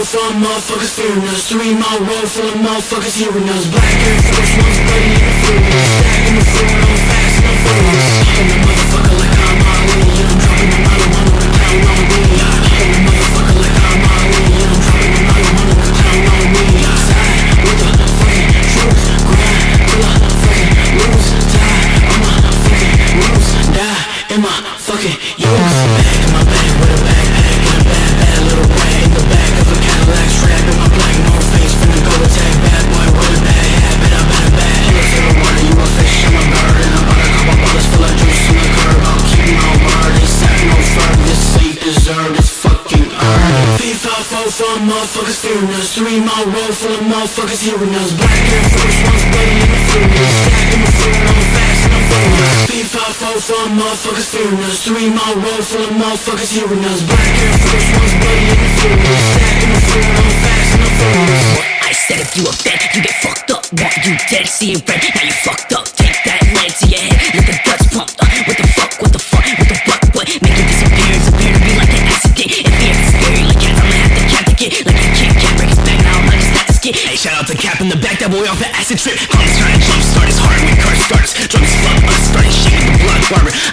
5-5-4 motherfuckers fearing us. 3 mile road full of motherfuckers hearing us. Black Air Force One's bloody in the furious. Stacking the floor, I'm fast and I'm furious. I'm a motherfucker like I'm Ali, and I'm dropping the model on the clown on me. I'm a motherfucker like I'm Ali, and I'm dropping the model on the clown on me. Side with the fucking troops, grind till I fucking lose. Die, I'ma fucking lose. Die in my fucking use. Back in my bag with a backpack and a bad little boy in the back of a Cadillac, strap in my black North Face, finna go attack bad boy with a bad habit. I been a bad hit to the water, you a fish, I'm a bird, and I'm about a couple bullets full of juice on the curb. I'll keep my word, ain't sat no fur. This ain't deserved, it's fucking earned. 5-5-4 motherfuckers fearing us. 3 mile road full of motherfuckers hearing us. Black Air Force One's bloody in the furious. Stacking the floor, I'm fast and I'm furious. 5-5-4 motherfuckers fearing us. 3 mile road full of motherfuckers hearing us. Black Air Force One's bloody in the furious. Stacking the floor, I'm fast and I'm furious. I said if you offend, you get fucked up. Want you dead, see it red, now you fucked up. Take that lead to your head, let the guts pump. What the fuck, what the fuck, what the fuck, what? Make it disappear, it's appear to be like an accident. If the act's scary like cats, I'ma have to cap the kid. Like a kid, can't break his back, now I'm not just at the skid. Hey, shout out to Cap in the back, that boy off the acid trip. Homies trying to jump start his hard with car starters. Drums fuck us, started shaking the block barber.